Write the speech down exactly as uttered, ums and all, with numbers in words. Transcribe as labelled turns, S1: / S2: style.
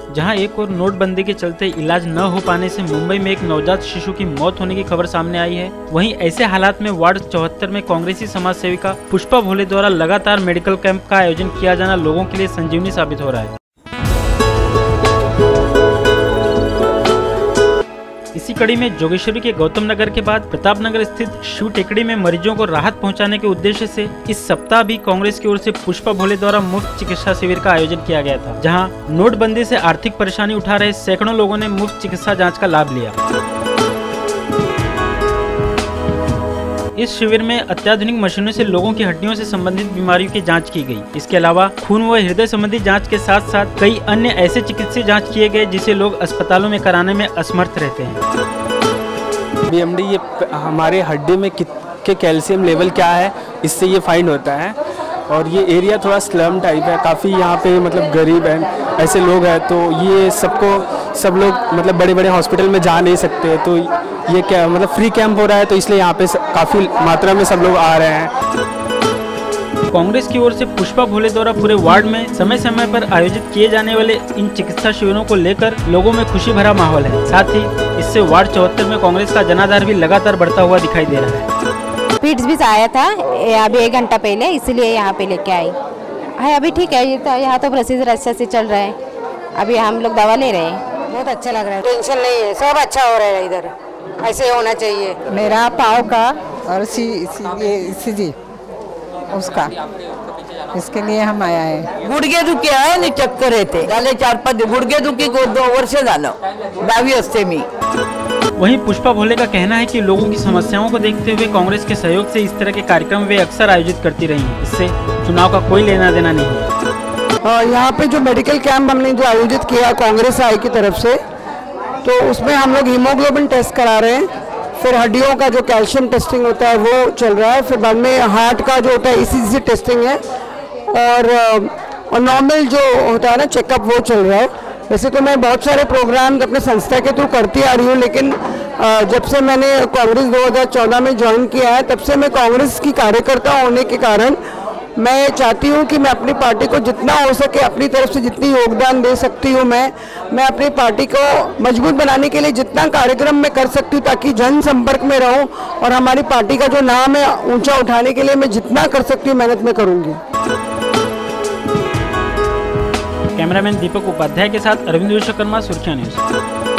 S1: जहां एक और नोटबंदी के चलते इलाज न हो पाने से मुंबई में एक नवजात शिशु की मौत होने की खबर सामने आई है, वहीं ऐसे हालात में वार्ड चौहत्तर में कांग्रेसी समाज सेविका पुष्पा भोले द्वारा लगातार मेडिकल कैंप का आयोजन किया जाना लोगों के लिए संजीवनी साबित हो रहा है। इसी कड़ी में जोगेश्वरी के गौतम नगर के बाद प्रताप नगर स्थित शिव टेकड़ी में मरीजों को राहत पहुंचाने के उद्देश्य से इस सप्ताह भी कांग्रेस की ओर से पुष्पा भोले द्वारा मुफ्त चिकित्सा शिविर का आयोजन किया गया था, जहां नोटबंदी से आर्थिक परेशानी उठा रहे सैकड़ों लोगों ने मुफ्त चिकित्सा जांच का लाभ लिया। इस शिविर में अत्याधुनिक मशीनों से लोगों की हड्डियों से संबंधित बीमारियों की जांच की गई। इसके अलावा खून व हृदय संबंधी जांच के साथ साथ कई अन्य ऐसे चिकित्सीय जांच किए गए जिसे लोग अस्पतालों में कराने में असमर्थ रहते हैं।
S2: बी एम डी ये हमारे हड्डी में के कैल्शियम लेवल क्या है, इससे ये फाइंड होता है। और ये एरिया थोड़ा स्लम टाइप है, काफ़ी यहाँ पे मतलब गरीब हैं, ऐसे लोग हैं, तो ये सबको सब लोग मतलब बड़े बड़े हॉस्पिटल में जा नहीं सकते, तो ये क्या मतलब फ्री कैंप हो रहा है, तो इसलिए यहाँ पे काफ़ी मात्रा में सब लोग आ रहे हैं।
S1: कांग्रेस की ओर से पुष्पा भोले द्वारा पूरे वार्ड में समय समय पर आयोजित किए जाने वाले इन चिकित्सा शिविरों को लेकर लोगों में खुशी भरा माहौल है। साथ ही इससे वार्ड चौहत्तर में कांग्रेस का जनाधार भी लगातार बढ़ता हुआ दिखाई दे रहा है।
S3: पीट्स भी आया था अभी एक घंटा पहले, इसलिए यहाँ पे लेके आई है। अभी ठीक है, ये तो यहाँ तो प्रोसीजर अच्छा से चल रहा है, अभी हम लोग दवा ले रहे हैं।
S4: बहुत अच्छा लग रहा है, टेंशन नहीं है, सब अच्छा हो रहा है इधर, ऐसे होना चाहिए।
S5: मेरा पाँव का और सी, सी, ये सी जी उसका, इसके लिए हम आया है।
S4: गुडघे दुखी आहे आणि चक्कर येते, झाले चार पाच गुडघे दुखी को दो वर्ष झालं, दहावी असते मी।
S1: वहीं पुष्पा भोले का कहना है कि लोगों की समस्याओं को देखते हुए कांग्रेस के सहयोग से इस तरह के कार्यक्रम वे अक्सर आयोजित करती रही हैं। इससे चुनाव का कोई लेना देना नहीं है।
S5: यहाँ पे जो मेडिकल कैंप हमने जो आयोजित किया कांग्रेस आई की तरफ से, तो उसमें हम लोग हीमोग्लोबिन टेस्ट करा रहे हैं, फिर हड्डियों का जो कैल्शियम टेस्टिंग होता है वो चल रहा है, फिर बाद में हार्ट का जो होता है ई सी जी टेस्टिंग है, और, और नॉर्मल जो होता है ना चेकअप वो चल रहा है। वैसे तो मैं बहुत सारे प्रोग्राम अपने संस्था के थ्रू करती आ रही हूँ, लेकिन जब से मैंने कांग्रेस दो हज़ार चौदह में ज्वाइन किया है, तब से मैं कांग्रेस की कार्यकर्ता होने के कारण मैं चाहती हूँ कि मैं अपनी पार्टी को जितना हो सके अपनी तरफ से जितनी योगदान दे सकती हूँ, मैं मैं अपनी पार्टी को मजबूत बनाने के लिए जितना कार्यक्रम मैं कर सकती हूँ, ताकि जन संपर्क में रहूँ और हमारी पार्टी का जो नाम है ऊंचा उठाने के लिए मैं जितना कर सकती हूँ मेहनत में करूँगी।
S1: कैमरामैन दीपक उपाध्याय के साथ अरविंद विश्वकर्मा, सुर्खियां न्यूज।